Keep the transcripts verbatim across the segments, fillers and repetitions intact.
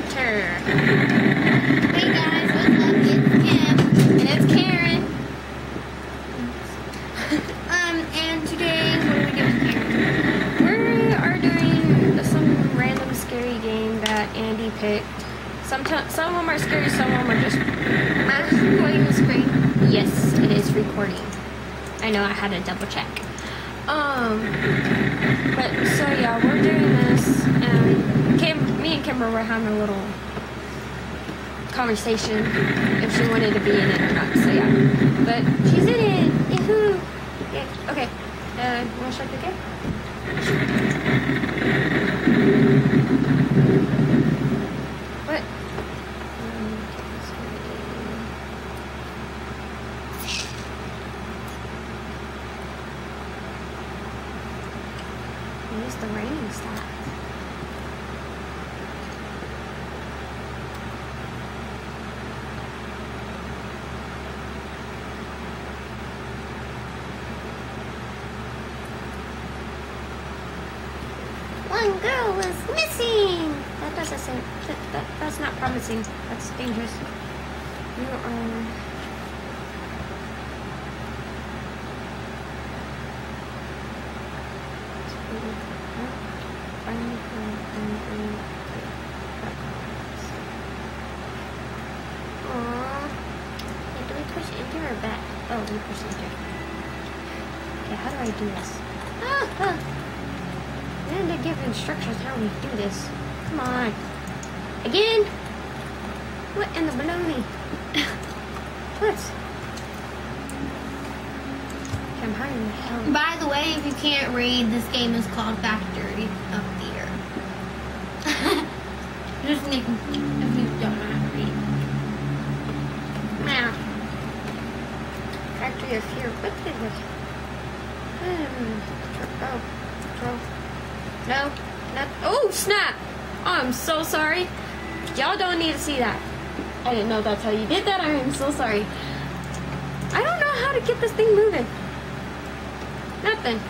Terror. Hey guys, what's up? It's Kim. And it's Karen. Um, and today, what are we doing here? We are doing some random scary game that Andy picked. Sometimes, some of them are scary, some of them are just... Am I recording the screen? Yes, it is recording. I know, I had to double check. Um, but, so yeah, we're doing this, and Kim, me and Kimber were having a little conversation if she wanted to be in it or not, so yeah. But she's in it! Yahoo! Yeah, okay. Uh, you wanna start the game? What? Um, Where's the raining stop? One girl was missing. That doesn't say, that, that, that's not promising. That's dangerous. You are... Aww. Yeah, do we push enter or back? Oh, we push enter. Okay, how do I do this? Ah, ah. And to give instructions how we do this. Come on. Again? What in the baloney? What? I'm hiding the hell. By the way, if you can't read, this game is called Factory of Fear. Just making, if you don't know how to read. Now. Factory of Fear. What is it? Hmm. Oh. Control. No. Not. Oh, snap! Oh, I'm so sorry. Y'all don't need to see that. I didn't know that's how you did that. I am so sorry. I don't know how to get this thing moving. Nothing.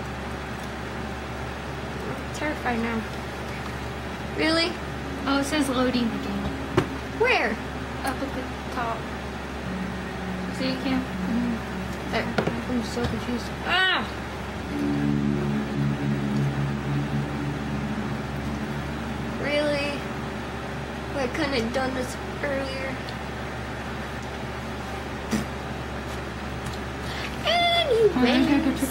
I'm terrified now. Really? Oh, it says loading the game. Where? Up at the top. So you can. Mm-hmm. There. I'm so confused. Ah! Really? I couldn't have done this earlier. Anyways.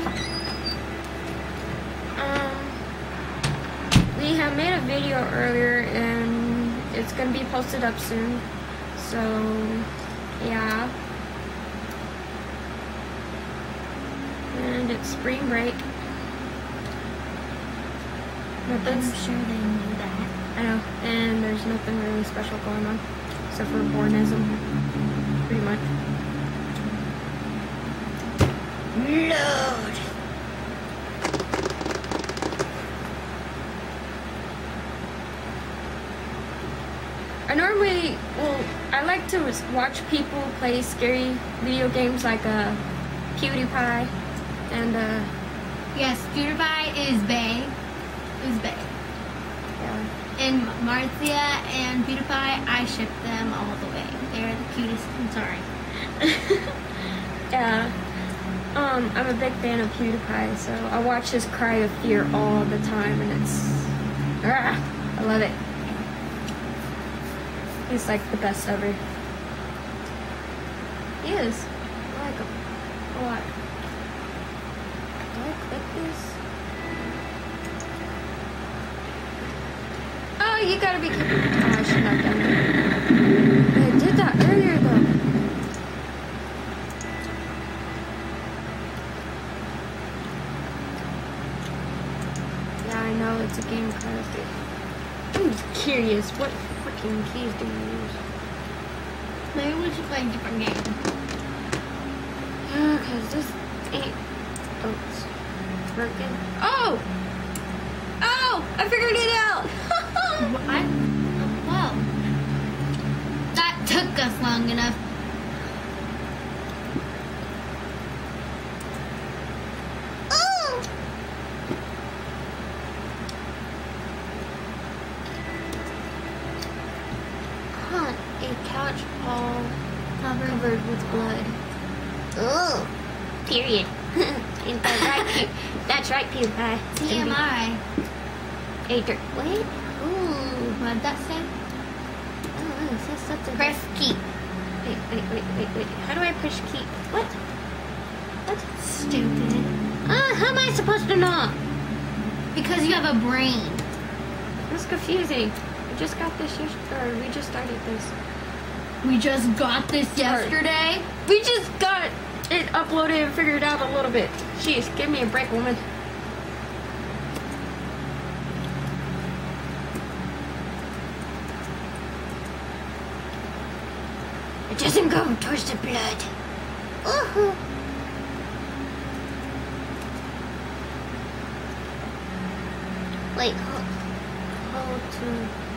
Um, we have made a video earlier and it's gonna be posted up soon. So, yeah. And it's spring break. I'm sure they knew that. I know, and there's nothing really special going on, except for Bornism, pretty much. Load! I normally, well, I like to watch people play scary video games like uh, PewDiePie, and uh... Yes, PewDiePie is bae. Is bae. Yeah. And Marcia and PewDiePie, I ship them all the way. They're the cutest. I'm sorry. Yeah. Um, I'm a big fan of PewDiePie, so I watch his Cry of Fear all the time, and it's... Ah, I love it. He's like the best ever. He is. I like him a lot. Do I click this? Oh, you gotta be careful. Oh, I should not have done that. I did that earlier, though. Yeah, I know it's a game card. I'm curious, what freaking keys do you use? Maybe we should play a different game. Yeah, because this ain't... Oh, it's working. Oh! Oh! I figured it out! I, well, that took us long enough. Oh! a couch all Covered. covered with blood. Oh, period. Ain't that right? That's right, PewDiePie. T M I. A dirt. Wait. Ooh. What did that say? Oh, it says something. Press keep. Wait, wait, wait, wait, wait. How do I push keep? What? What? Stupid. Ah, how am I supposed to know? Because you have a brain. That's confusing. We just got this yesterday, or we just started this. We just got this yesterday. We just got it uploaded and figured out a little bit. Jeez, give me a break, woman. It doesn't go towards the blood. Uh-huh. Wait, hold, hold to...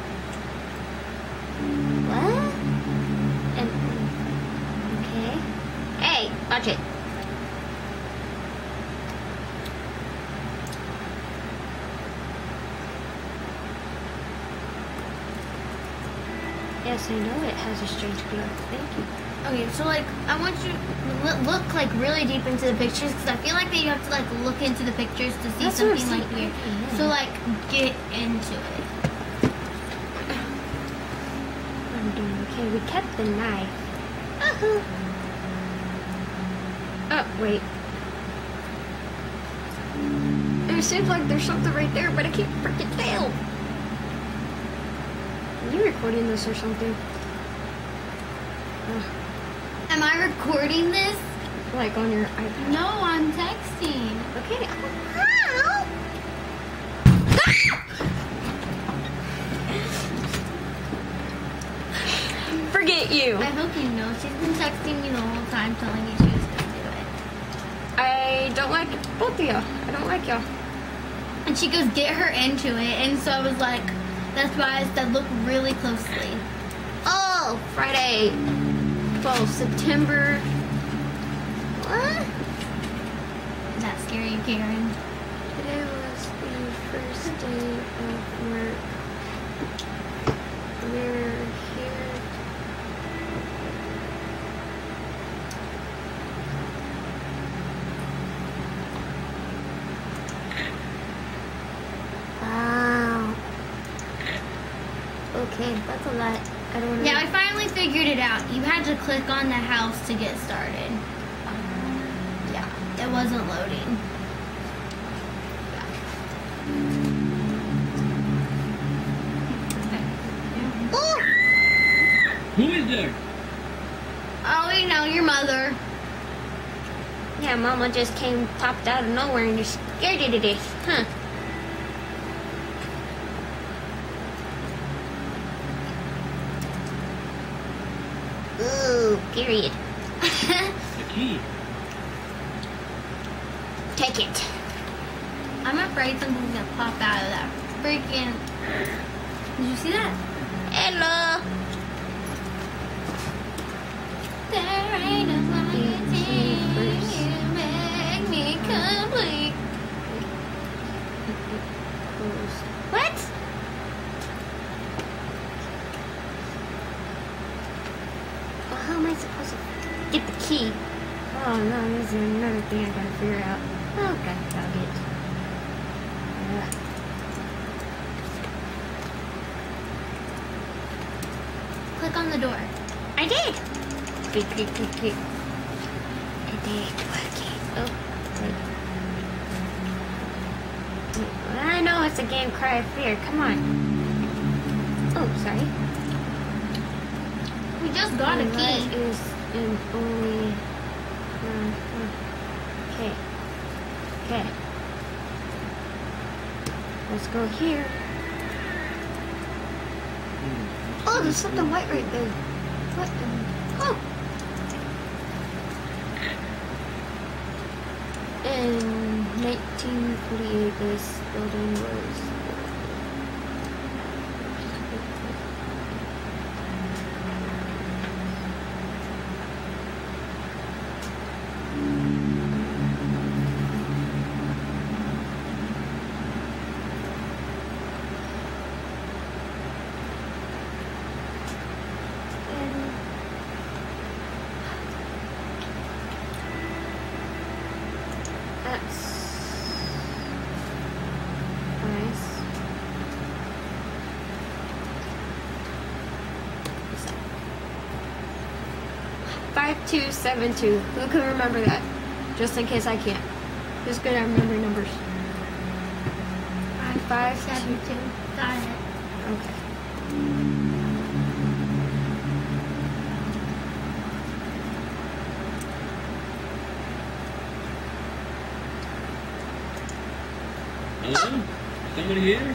What? And, okay. Hey, watch it. Yes, I know it has a strange glow. Thank you. Okay, so like, I want you to look, look like really deep into the pictures because I feel like that you have to like look into the pictures to see That's what I'm something like saying. weird. Yeah. So like, get into it. I'm doing okay. We kept the knife. Uh-huh. Oh, wait. It seems like there's something right there, but I can't freaking tell. Are you recording this or something? Uh, Am I recording this? like on your iPad? No, I'm texting. Okay. Forget you. I hope you know she's been texting you the whole time telling you she was gonna do it. I don't like both of y'all. I don't like y'all. And she goes, get her into it. And so I was like, that's why I said look really closely. Oh, Friday. Well, September. What? Is that scary, Karen? Today was the first day of work. We're here. Wow. Okay, that's a lot. I don't know. Yeah, I finally figured it out. You had to click on the house to get started. Yeah, it wasn't loading. Who is there? Oh, you know, your mother. Yeah, Mama just came popped out of nowhere and just scared you to death, huh? Ooh, period. The key. Take it. I'm afraid something's gonna pop out of that freaking. Did you see that? Hello. There ain't nothing you make me complete. What? Well, how am I supposed to get the key? Oh no, this is another thing I gotta figure out. Oh god, dog it. Uh, Click on the door. I did! Click, click, click, click. I did. Okay. Oh, wait. Wait, I know it's a game Cry of Fear. Come on. Oh, sorry. We just got a The light key. is in only... Uh, okay. Okay. Let's go here. Oh, there's something white right there. What? the- Oh! In nineteen forty-eight, this building was... In five two seven two. Who can remember that? Just in case I can't. Who's good at remembering numbers? Five, Five, seven, two. Got it. Okay. Hello? Somebody here?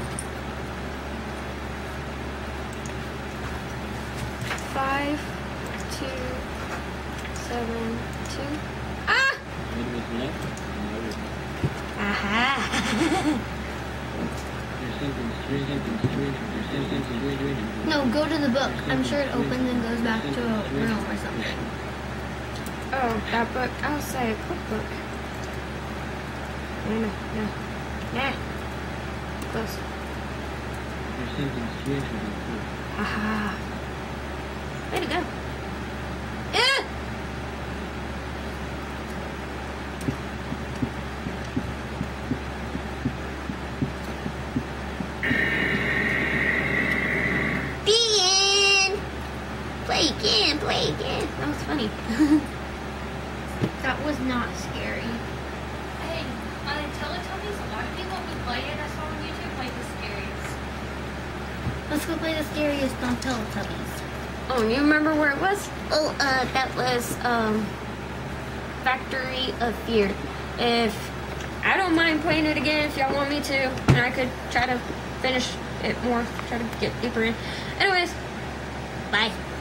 Five, two, seven, two. Ah! What was left? No. Aha! There's something strange, something strange, there's something strange, strange. No, go to the book. I'm sure it opens and goes back to a room or something. Oh, that book. I'll say a cookbook. No, no, no. Nah. Close. There's something strange with the book. Aha. Way to go. Eh! The end. Play again, play again. That was funny. That was not scary. Hey, on the Teletubbies, a lot of people who play it I saw on YouTube play the scariest. Let's go play the scariest on Teletubbies. Oh, you remember where it was? Oh, uh, that was, um, Factory of Fear. If, I don't mind playing it again if y'all want me to, and I could try to finish it more, try to get deeper in. Anyways, bye.